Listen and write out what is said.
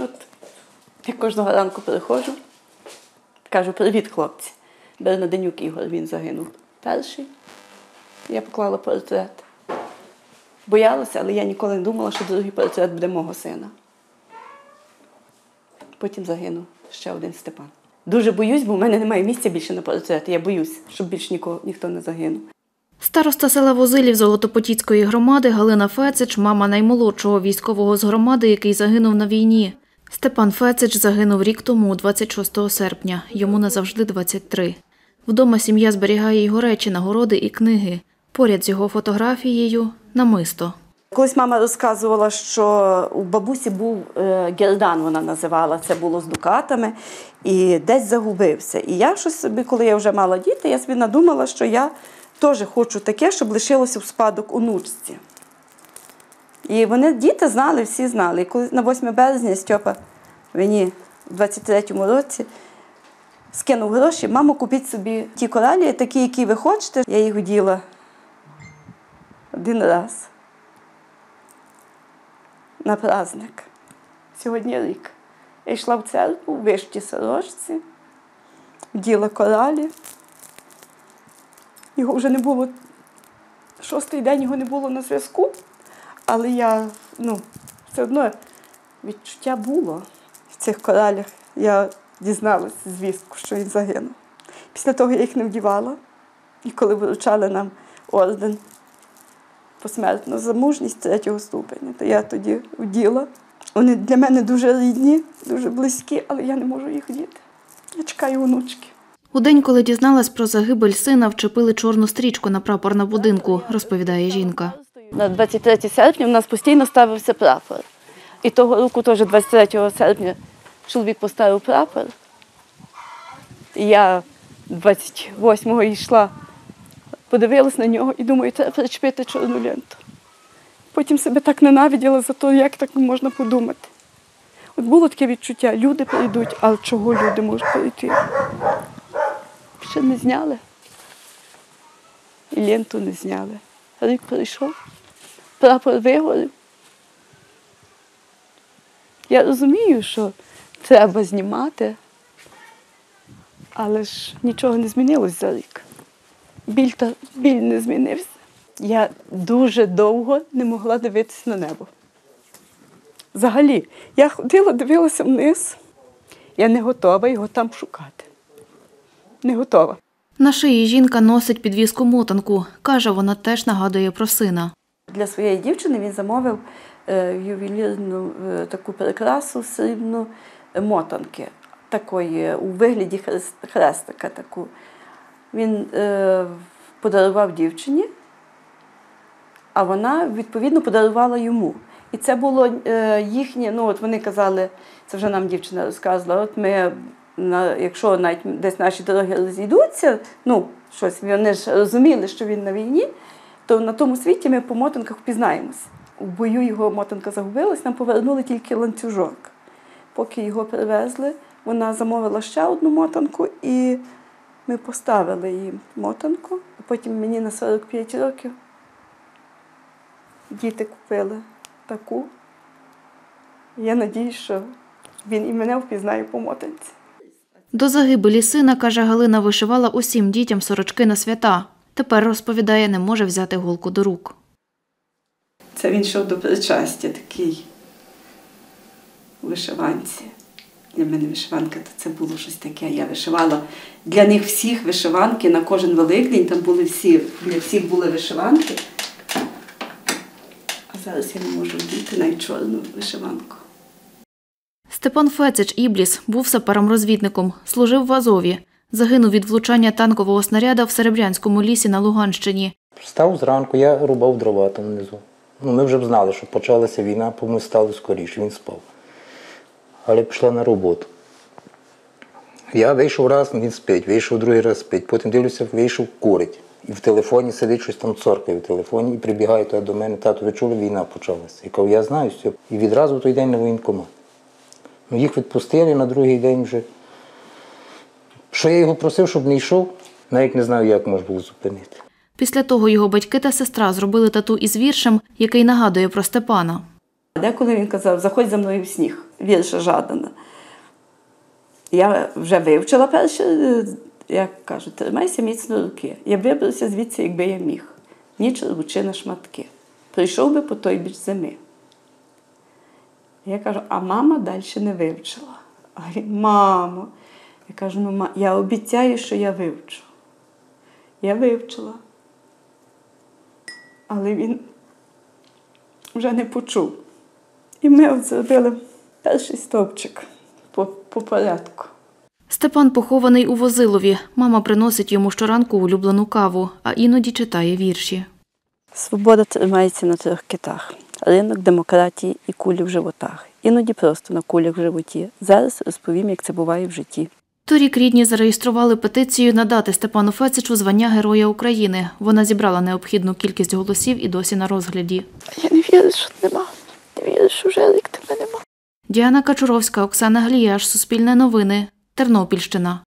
От, я кожного ранку приходжу, кажу: привіт, хлопці. Бернаденюк Ігор, він загинув перший. Я поклала портрет. Боялася, але я ніколи не думала, що другий портрет буде мого сина. Потім загинув ще один Степан. Дуже боюсь, бо в мене немає місця більше на портрети. Я боюсь, щоб більше ніхто не загинув. Староста села Возилів Золотопотіцької громади Галина Фецич – мама наймолодшого військового з громади, який загинув на війні. Степан Фецич загинув рік тому, 26 серпня. Йому назавжди 23. Вдома сім'я зберігає його речі, нагороди і книги. Поряд з його фотографією – намисто. Колись мама розказувала, що у бабусі був гердан, вона називала, це було з дукатами, і десь загубився. І я щось собі, коли я вже мала діти, я собі надумала, що я теж хочу таке, щоб лишилося в спадок онучці. І вони, діти знали, всі знали. І коли на 8 березня Стьопа мені в 23-му році скинув гроші: мамо, купіть собі ті коралі, такі, які ви хочете. Я їх оділа один раз на праздник. Сьогодні рік. Я йшла в церкву, в вишитій сорочці, вділа коралі. Його вже не було, 6-й день його не було на зв'язку, але я, все одно відчуття було в цих коралях. Я дізналася звістку, що він загинув. Після того я їх не вдівала. І коли вручали нам орден посмертно за мужність 3-го ступеня, то я тоді вділа. Вони для мене дуже рідні, дуже близькі, але я не можу їх вдіти. Я чекаю онучки. У день, коли дізналась про загибель сина, вчепили чорну стрічку на прапор на будинку, розповідає жінка. На 23 серпня в нас постійно ставився прапор. І того року, теж 23 серпня, чоловік поставив прапор. І я 28-го йшла, подивилась на нього і думаю, треба причепити чорну ленту. Потім себе так ненавиділа за те, як так можна подумати. От було таке відчуття: люди прийдуть, але чого люди можуть прийти? Ще не зняли. І ленту не зняли. Рік прийшов, прапор вигорів. Я розумію, що треба знімати, але ж нічого не змінилось за рік. Біль не змінився. Я дуже довго не могла дивитися на небо. Взагалі, я ходила, дивилася вниз. Я не готова його там шукати. Не готова. На шиї жінка носить підвіску-мотанку. Каже, вона теж нагадує про сина. Для своєї дівчини він замовив ювелірну таку прикрасу срібну мотанки, такої у вигляді хрестика таку. Він подарував дівчині, а вона, відповідно, подарувала йому. І це було їхнє, от вони казали, це вже нам дівчина розказувала, от ми, якщо навіть десь наші дороги розійдуться, щось, вони ж розуміли, що він на війні, то на тому світі ми по мотанках впізнаємося. У бою його мотанка загубилась, нам повернули тільки ланцюжок. Поки його привезли, вона замовила ще одну мотанку, і ми поставили їй мотанку. А потім мені на 45 років діти купили таку. Я надіюсь, що він і мене впізнає по мотанці. До загибелі сина, каже Галина, вишивала усім дітям сорочки на свята. Тепер, розповідає, не може взяти голку до рук. Це він йшов до причастя, такий у вишиванці. Для мене вишиванка – це було щось таке. Я вишивала для них всіх вишиванки на кожен Великдень. Там були всі, для всіх були вишиванки. А зараз я не можу вдіти навіть чорну вишиванку. Степан Фецич Ібліс був сапером-розвідником, служив в Азові. Загинув від влучання танкового снаряда в Серебрянському лісі на Луганщині. Встав зранку, я рубав дрова там внизу. Ми вже б знали, що почалася війна, бо ми стали скоріше, він спав. Але пішла на роботу. Я вийшов раз, він спить, вийшов другий раз спить, потім дивлюся, вийшов курить. І в телефоні сидить, щось там цоркає в телефоні, і прибігає туди до мене: тато, ви чули, війна почалася. Я кажу, я знаю, все. І відразу в той день на воєнкомат. Їх відпустили на другий день вже. Що я його просив, щоб не йшов, навіть не знаю, як можна було зупинити. Після того його батьки та сестра зробили тату із віршем, який нагадує про Степана. Деколи він казав: заходь за мною в сніг. вірша Жадана. Я вже вивчила перше, як кажуть, тримайся міцно руки. Я б вибрався звідси, якби я міг. Ніч рвучи на шматки. Прийшов би по той біч зими. Я кажу, а мама далі не вивчила. А він, мамо. Я кажу, ну, я обіцяю, що я вивчу. Я вивчила. Але він вже не почув. І ми от зробили перший стовпчик по порядку. Степан похований у Возилові. Мама приносить йому щоранку улюблену каву, а іноді читає вірші. Свобода тримається на 3 китах. Ринок, демократії і кулі в животах. Іноді просто на кулях в животі. Зараз розповім, як це буває в житті. Торік рідні зареєстрували петицію надати Степану Фецичу звання Героя України. Вона зібрала необхідну кількість голосів і досі на розгляді. Я не вірю, що нема. Не вірю, що вже рік тебе нема. Діана Качуровська, Оксана Гліяш, Суспільне новини, Тернопільщина.